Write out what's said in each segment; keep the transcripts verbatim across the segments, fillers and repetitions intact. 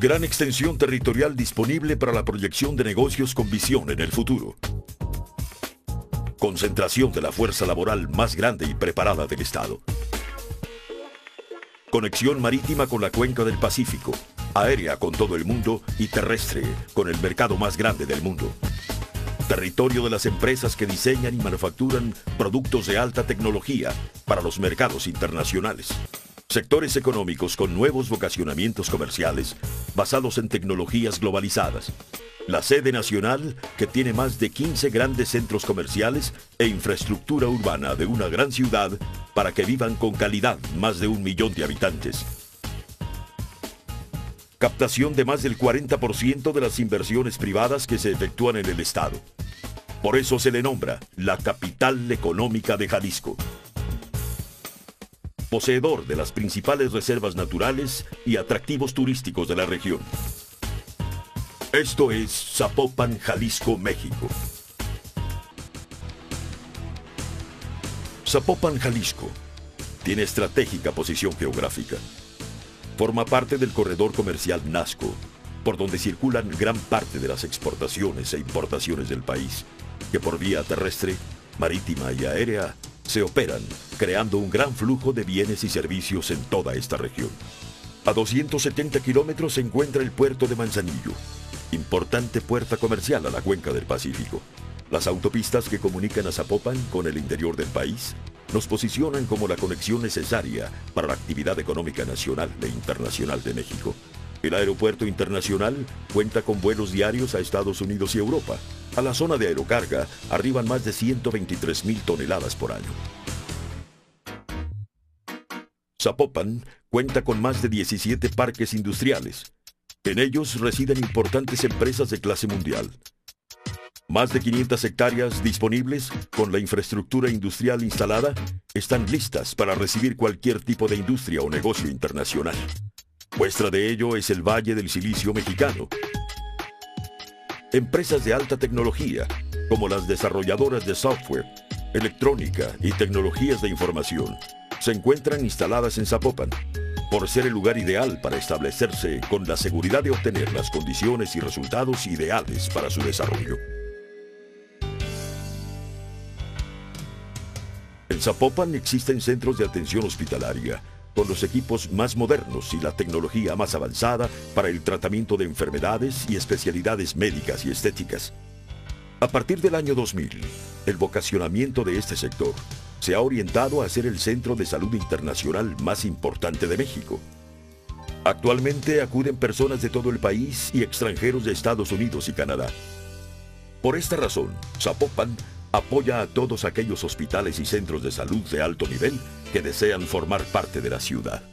Gran extensión territorial disponible para la proyección de negocios con visión en el futuro. Concentración de la fuerza laboral más grande y preparada del Estado. Conexión marítima con la cuenca del Pacífico, aérea con todo el mundo y terrestre con el mercado más grande del mundo. Territorio de las empresas que diseñan y manufacturan productos de alta tecnología para los mercados internacionales. Sectores económicos con nuevos vocacionamientos comerciales basados en tecnologías globalizadas. La sede nacional que tiene más de quince grandes centros comerciales e infraestructura urbana de una gran ciudad para que vivan con calidad más de un millón de habitantes. Captación de más del cuarenta por ciento de las inversiones privadas que se efectúan en el Estado. Por eso se le nombra la capital económica de Jalisco. Poseedor de las principales reservas naturales y atractivos turísticos de la región. Esto es Zapopan, Jalisco, México. Zapopan, Jalisco, tiene estratégica posición geográfica. Forma parte del corredor comercial Nasco, por donde circulan gran parte de las exportaciones e importaciones del país, que por vía terrestre, marítima y aérea se operan, creando un gran flujo de bienes y servicios en toda esta región. A doscientos setenta kilómetros se encuentra el puerto de Manzanillo, importante puerta comercial a la cuenca del Pacífico. Las autopistas que comunican a Zapopan con el interior del país nos posicionan como la conexión necesaria para la actividad económica nacional e internacional de México. El aeropuerto internacional cuenta con vuelos diarios a Estados Unidos y Europa. A la zona de aerocarga arriban más de ciento veintitrés mil toneladas por año. Zapopan cuenta con más de diecisiete parques industriales. En ellos residen importantes empresas de clase mundial. Más de quinientas hectáreas disponibles con la infraestructura industrial instalada están listas para recibir cualquier tipo de industria o negocio internacional. Muestra de ello es el Valle del Silicio mexicano. Empresas de alta tecnología, como las desarrolladoras de software, electrónica y tecnologías de información, se encuentran instaladas en Zapopan, por ser el lugar ideal para establecerse con la seguridad de obtener las condiciones y resultados ideales para su desarrollo. En Zapopan existen centros de atención hospitalaria, con los equipos más modernos y la tecnología más avanzada para el tratamiento de enfermedades y especialidades médicas y estéticas. A partir del año dos mil, el vocacionamiento de este sector se ha orientado a ser el centro de salud internacional más importante de México. Actualmente acuden personas de todo el país y extranjeros de Estados Unidos y Canadá. Por esta razón, Zapopan apoya a todos aquellos hospitales y centros de salud de alto nivel que desean formar parte de la ciudad.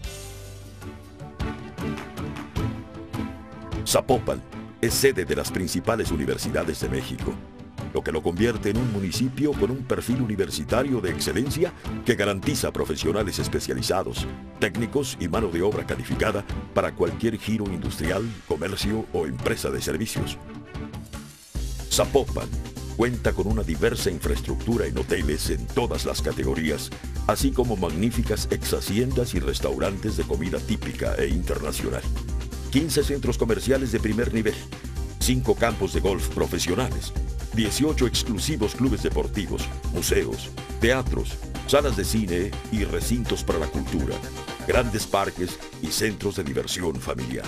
Zapopan es sede de las principales universidades de México, lo que lo convierte en un municipio con un perfil universitario de excelencia que garantiza profesionales especializados, técnicos y mano de obra calificada para cualquier giro industrial, comercio o empresa de servicios. Zapopan cuenta con una diversa infraestructura en hoteles en todas las categorías, así como magníficas ex-haciendas y restaurantes de comida típica e internacional. quince centros comerciales de primer nivel, cinco campos de golf profesionales, dieciocho exclusivos clubes deportivos, museos, teatros, salas de cine y recintos para la cultura, grandes parques y centros de diversión familiar.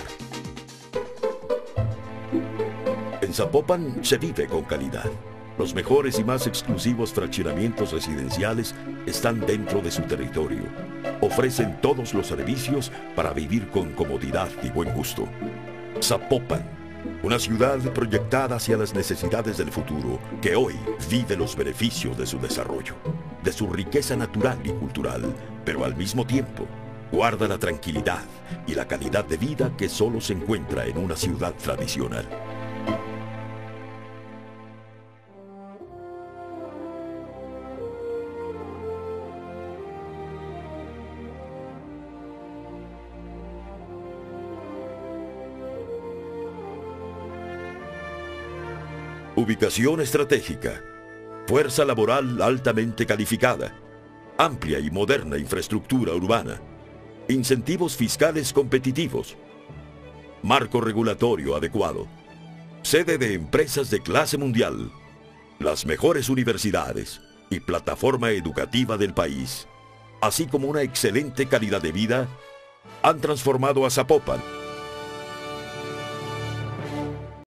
En Zapopan se vive con calidad. Los mejores y más exclusivos fraccionamientos residenciales están dentro de su territorio. Ofrecen todos los servicios para vivir con comodidad y buen gusto. Zapopan, una ciudad proyectada hacia las necesidades del futuro, que hoy vive los beneficios de su desarrollo, de su riqueza natural y cultural, pero al mismo tiempo guarda la tranquilidad y la calidad de vida que solo se encuentra en una ciudad tradicional. Ubicación estratégica, fuerza laboral altamente calificada, amplia y moderna infraestructura urbana, incentivos fiscales competitivos, marco regulatorio adecuado, sede de empresas de clase mundial, las mejores universidades y plataforma educativa del país, así como una excelente calidad de vida, han transformado a Zapopan